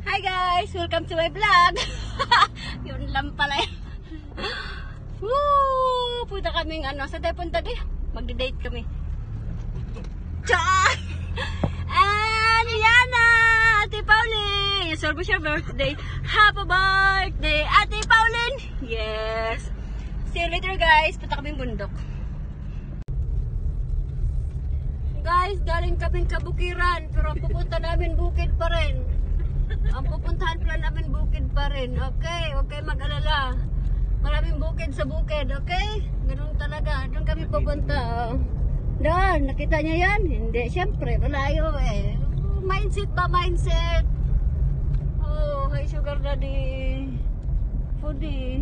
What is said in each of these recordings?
Hi guys! Welcome to my vlog! Yun lang pala eh. Woo! Punta kaming saan tayo punta di? Magde-date kami. Tsa! And Yana! Ate Pauline! It's your birthday. Happy birthday, Ate Pauline! Yes! See you later guys. Punta kaming bundok. Guys, galing kaming kabukiran. Pero ang pupunta namin bukid pa rin. Ang pupuntahan pala namin bukid pa rin. Okay? Huwag kayo mag-alala. Maraming bukid sa bukid. Okay? Ganun talaga. Doon kami pupunta. Doon. Nakita niya yan? Hindi. Siyempre. Malayo eh. Mindset ba? Mindset. Oh, hi sugar daddy. Foodie.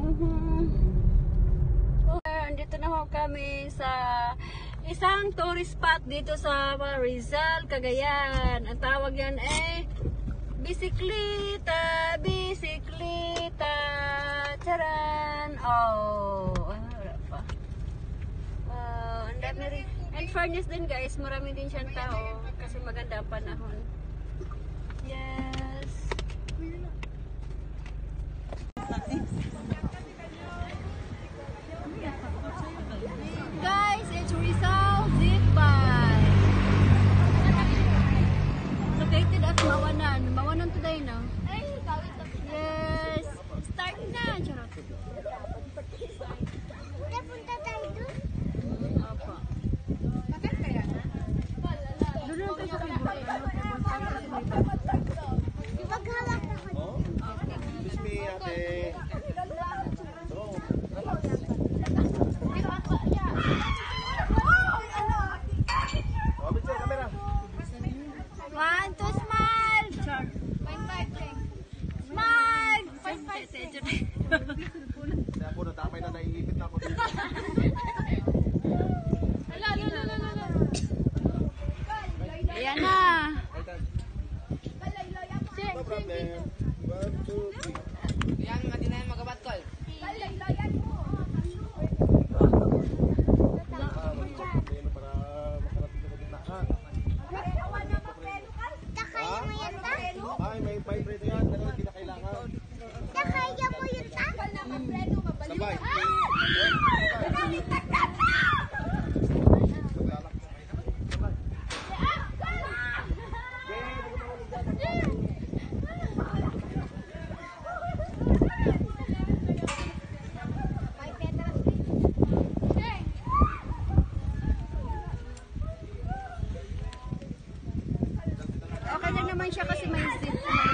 Andito na ho kami sa isang tourist spot dito sa Rizal, Cagayan. Ang tawag yan eh bisikleta, bisikleta. Charan! Oh, wala pa. And dami rin. And fairness din guys, marami din siyang tao kasi maganda ang panahon. Yes. Guys, it's Rizal Zip-Bye. Located at Mawanan. Mawanan today na. Yes. Start na. Charot. Punta tayo doon? Apa. Doon lang tayo sa kibot. Maghawak ako. Excuse me, ate. One, two, smile. Char. Smile. Saya po natamay na naiipit na ako dito. Ayan na. No problem. 1, 2, 3. Yan, mati na yung magabat call. Para makarating ako dito. Takaya mo yan ta? Ay, may vibrator yan. Pero hindi na kailangan. Takaya mo yan ta? Sabay. Okay lang naman siya kasi may zip. Safety naman.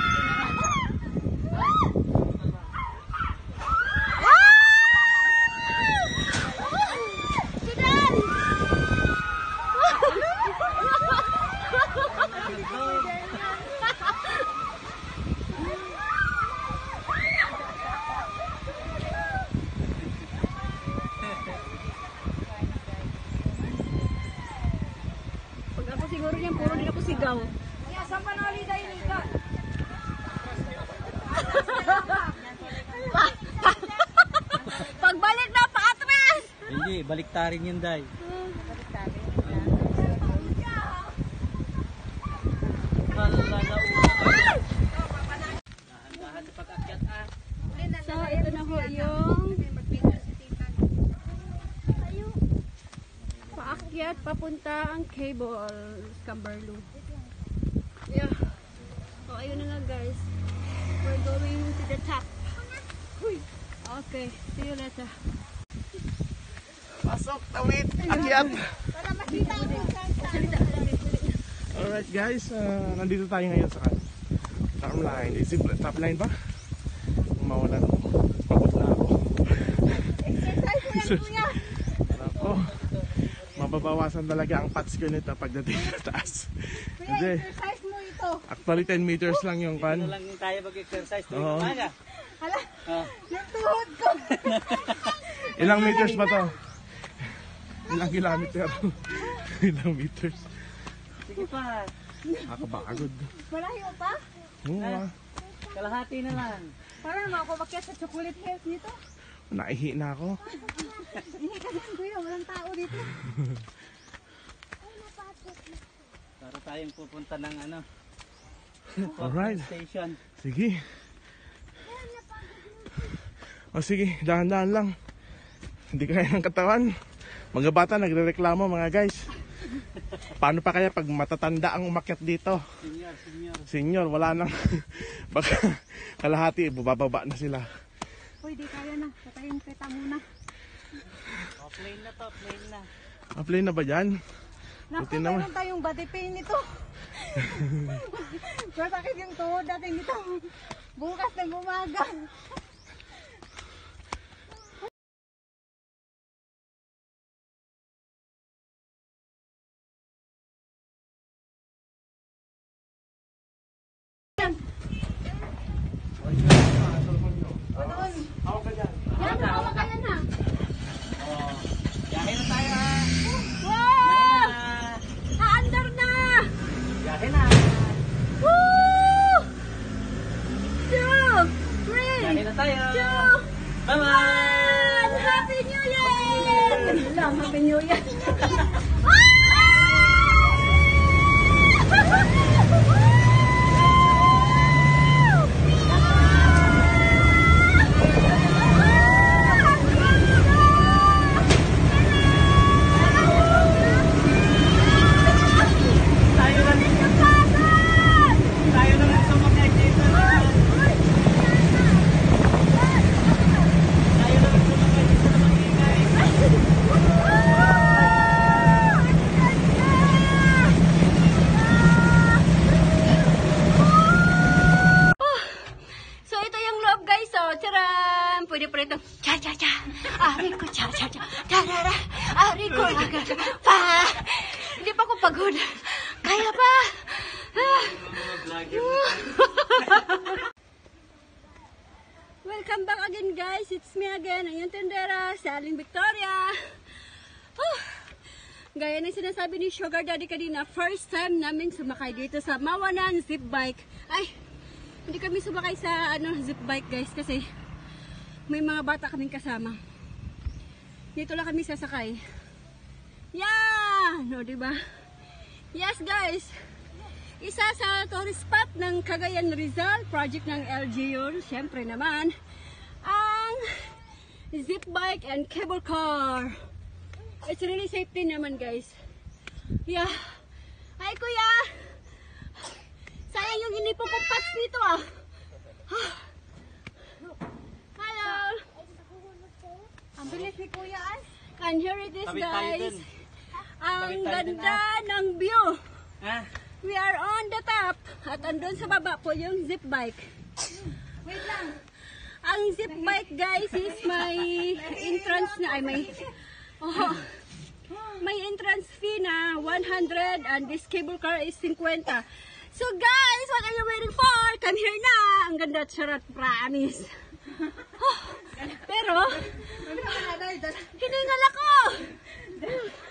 Sudan! Pag ako siguro niyan, puro din ako sigaw. Pagbalik na paatras! Hindi, baliktarin yun, Day. So, ito na ho yung paakyat papunta ang cable Camberlo. Yeah. So, ayun na nga guys. We're going to the top. Okay, see you later. Pasok, tawid, akyat. Para makita mo Alright guys, nandito tayo ngayon sa top line. Isip top line pa? Mawalan ako. Pagod na ako. exercise mo yan kuya. Ako, mababawasan talaga ang fats ko nito pagdating sa taas. Kuya, Hindi. exercise mo ito. Actually 10 meters lang yung pan. Ito lang tayo mag-exercise tuwing Oo. umaga. Hala, Oh. yung tuhod ko. Ilang meters ba to? Ilang kilometer? Ilang meters? Sige pa, Nakakapagod. Malayo pa? Oo, kalahati na lang. Para naman ako makyat sa chocolate hills dito. naihi na ako. Hindi ka lang kuya, walang tao dito. Para tayong pupunta ng Alright. Station. Sige. O sige, dahan-dahan lang. Hindi kaya ng katawan. Mga bata nagrereklamo mga guys. Paano pa kaya pag matatanda ang umakyat dito? Senior, wala nang baka kalahati, bababa na sila. Uy, di kaya na. Patayin kita muna. Oh, plain na to, plain na. Apply na ba dyan? Naku, Buti naman. meron tayong body pain nito. Masakit yung tuhod natin nito. Bukas ng umaga. Yan, hawak ka na. Oh, yahin na tayo ha. Wow! Haandar na! Yahin na. Woo! 2, 3, Yahin na tayo. 2, Bye-bye! Happy New Year! Lang, Happy New Year! Tayo lang sumakay dito. Tayo lang sumakay dito na mag-ingay. So ito yung loob guys, oh, charan! Pwede pa rin itong cha-cha-cha, ari ko cha-cha-cha, tarara, ari ko, pa! Hindi pa ako pagod. Kaya pa! Welcome back again guys, it's me again, ang yung tendera, si Aling Victoria. Gaya ng sinasabi ni Sugar Daddy kanina, first time namin sumakay dito sa Mawanan Zip Bike. Ay, hindi kami sumakay sa zip bike guys kasi may mga bata kaming kasama. Dito lang kami sasakay. Yeah! No, diba? Yes guys! Isa sa tourist spot ng Cagayan Rizal, project ng LGU, syempre naman, ang zip bike and cable car. It's really safety naman guys. Yeah. Hi kuya! Sayang yung inipo kong pads dito ah. Hello! Ang bilis ni Kuya An. And here it is Tabit tayo guys. dun. Ang Tabit tayo dun, ganda ng view. Ha? We are on the top. At andun sa baba po yung zip bike. Wait lang. Ang zip bike guys is may entrance na, may entrance fee na 100 and this cable car is 50. So guys, what are you waiting for? Come here na! Ang ganda, charot, promise. Pero, hiningal ako!